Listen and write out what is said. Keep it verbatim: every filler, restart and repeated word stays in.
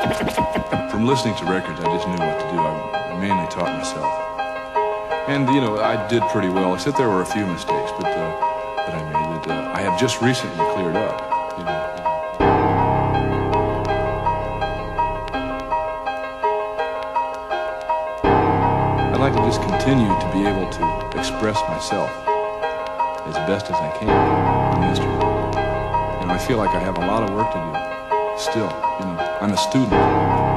From listening to records, I just knew what to do. I, I mainly taught myself. And, you know, I did pretty well, except there were a few mistakes but, uh, that I made that uh, I have just recently cleared up. You know, you know. I'd like to just continue to be able to express myself as best as I can on the instrument. And I feel like I have a lot of work to do still. You know, I'm a student.